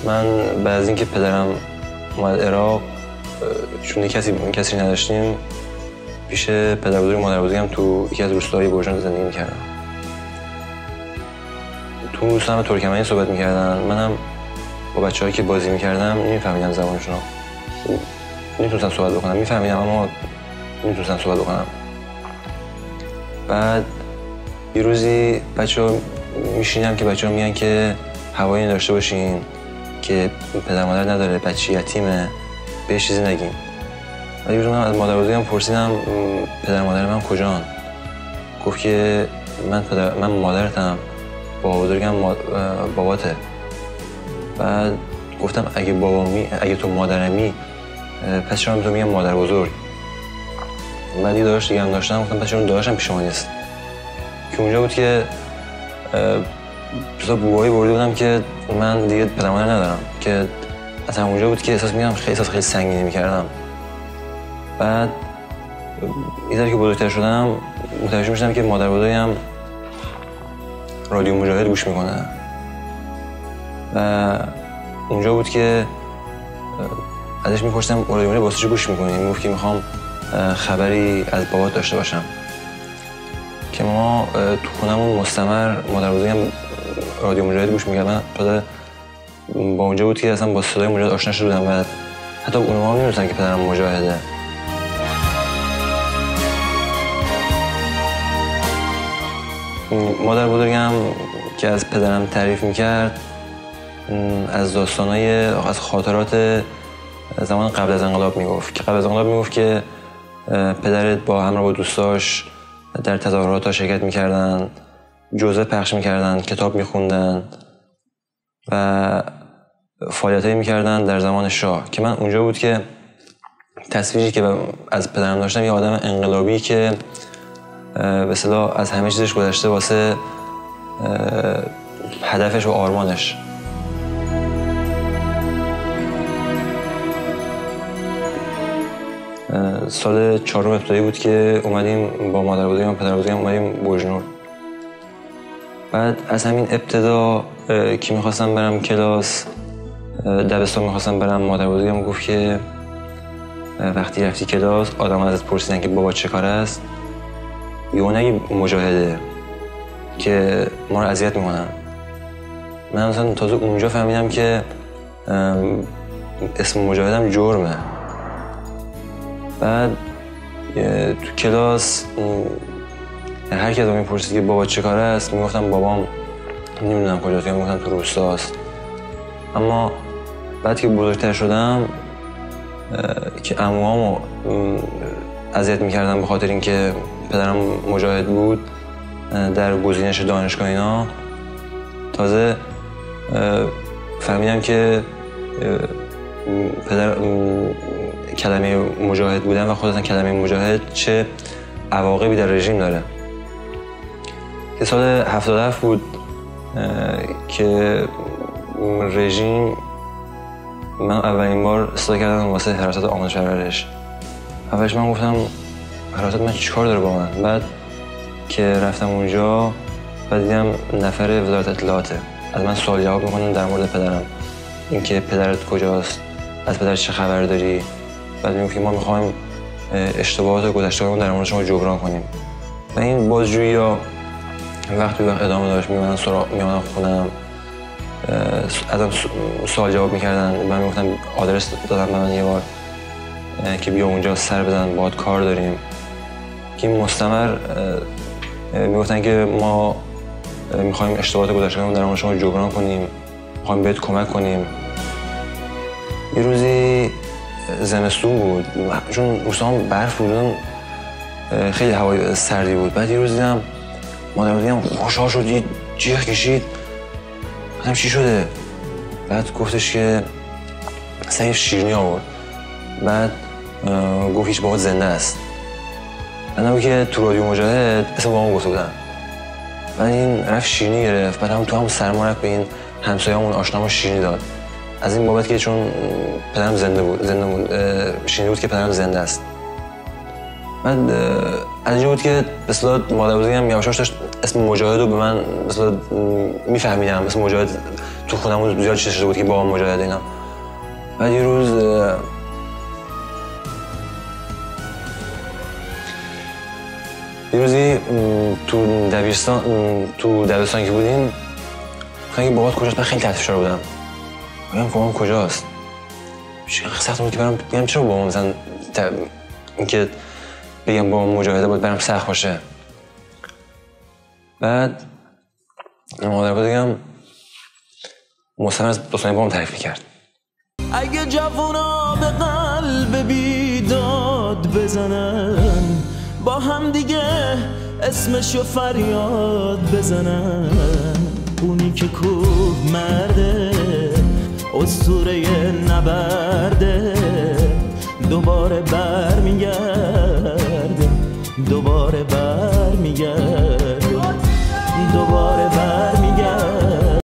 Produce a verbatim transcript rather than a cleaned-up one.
من بعد از اینکه پدرم اومد عراق، چون کسی کسی نداشتیم، پیش پدر بزرگ مادر بزرگم تو یکی از روستاهای برجان زندگی میکردم. تو روستا هم ترکمنی صحبت میکردن. منم با بچه‌هایی که بازی میکردم نمیفهمیدم زبانشون رو. نمیتونستم صحبت بکنم، میفهمیدم اما نمیتونستم صحبت بکنم. بعد یه روزی بچه‌ها میشینم که بچه‌ها میگن که هوایی داشته باشین که پدر مادر نداره، بچه یتیمه، بهش چیزی نگین. و یه روز من از مادر بزرگم پرسیدم پدر مادر من کجان؟ گفت که من پدر من مادرتم، بابا بزرگم باباته. بعد گفتم اگه بابامی، اگه تو مادرمی، پس چرا تو میگم مادر بزرگ؟ بعد یه داداش دیگه هم داشتم، گفتم پس چرا داداشم پیش ما نیست؟ که اونجا بود که بسا بوبایی برده بودم که من دیگه پدر مادر ندارم، که از همونجا بود که احساس می‌کردم خیلی احساس خیلی سنگینی می‌کردم. بعد یه ذره که بزرگتر شدم متوجه می‌شدم که مادر بزرگم رادیو مجاهد گوش میکنه و اونجا بود که ازش میپرسیدم رادیو مجاهد واسه چی گوش میکنی؟ میگفت که میخوام خبری از بابات داشته باشم. که ما تو خونمون مستمر مادر بزرگم رادیو مجاهد گوش میکرد. من تازه با اونجا بود که اصلا با صدای مجاهد آشنا شده بودم و حتی اونها هم نمی‌دونستن که پدرم مجاهده. مادر بزرگم که از پدرم تعریف میکرد از داستانای از خاطرات زمان قبل از انقلاب میگفت که قبل از انقلاب میگفت که پدرت با همراه با دوستاش در تظاهرات شرکت میکردن، جزوه پخش میکردن، کتاب میخوندن و فعالیتایی میکردن در زمان شاه. که من اونجا بود که تصویری که از پدرم داشتم یه آدم انقلابی که به اصطلاح از همه چیزش گذشته واسه هدفش و آرمانش. سال چهارم ابتدایی بود که اومدیم با مادر بزرگم و پدر بزرگم اومدیم بوجنور. بعد از همین ابتدا که میخواستم برم کلاس دبستان میخواستم برم، مادر بزرگم گفت که وقتی رفتی کلاس آدم ازت پرسیدن که بابا چه کار است، یهو نگی مجاهده که ما رو اذیت میکنن. من مثلا تازه اونجا فهمیدم که اسم مجاهدم جرمه. بعد تو کلاس هر کی ازم میپرسید که بابا چه کاره است، میگفتم بابام نمیدونم کجاست، یا میگفتم تو روستاست. اما بعد که بزرگتر شدم که عموامو اذیت میکردم به خاطر اینکه پدرم مجاهد بود در گزینش دانشگاه اینا، تازه فهمیدم که پدر کلمه مجاهد بودن و خودتن کلمه مجاهد چه عواقبی در رژیم داره. که سال هفتاد و هفت بود که رژیم من اولین بار صدا کردم واسه حراست آموزش پرورش. اولش من گفتم حراست من چیکار داره با من؟ بعد که رفتم اونجا بعد دیدم نفر وزارت اطلاعاته، از من سوال جواب میکنن در مورد پدرم، اینکه پدرت کجاست، از پدرت چه خبر داری. بعد میگفت که ما میخوایم اشتباهات گذشته‌مون در مورد شما جبران کنیم. و این بازجویی‌ها وقت به وقت ادامه داشت. میومدن سراغ میومدن خونم، ازم سوال جواب میکردن. من میگفتم آدرس دادم به من یه بار که بیا اونجا سر بزن، باهات کار داریم. که مستمر میگفتن که ما میخوایم اشتباهات گذشته‌مون در مورد شما جبران کنیم، میخوایم بهت کمک کنیم. یه روزی زمستون بود، چون روستاهام برف بود، خیلی هوای سردی بود. بعد یه روز دیدم مادر بزرگم خوشحال شد، یه جیغ کشید. گفتم چی شده؟ بعد گفتش که سعی شیرینی آورد. بعد گفت هیچ بابات زنده است. من که تو رادیو مجاهد اسم بابام گفته بودم. بعد این رفت شیرینی گرفت. بعد هم تو هم سرما رفت به این همسایه‌مون آشنامون شیرینی داد. از این بابت که چون پدرم زنده بود، زنده بود، شیرینی بود که پدرم زنده است. بعد از اینجا بود که مثلا مادر بزرگم یواش یواش داشت اسم مجاهد رو به من مثلا میفهمیدم. اسم مجاهد تو خونمون زیاد چیز شده بود که بابا مجاهد اینا. بعد یه روز یه روزی تو دبیرستان تو دبیرستان که بودیم خیلی بابات کجاست؟ من خیلی تحت فشار بودم. میگم بابام کجاست؟ چه سخت بود که برام بگم چرا بابام مثلا اینکه بگم بابام مجاهده بود برام سخت باشه. بعد مادر بزرگم مستقیم از داستان بابام تعریف می‌کرد. اگه جوونا به قلب بیداد بزنن با هم دیگه اسمشو فریاد بزنن، اونی که کوه مرده اسطوره نبرده دوباره بر میگرده دوباره بر میگرده.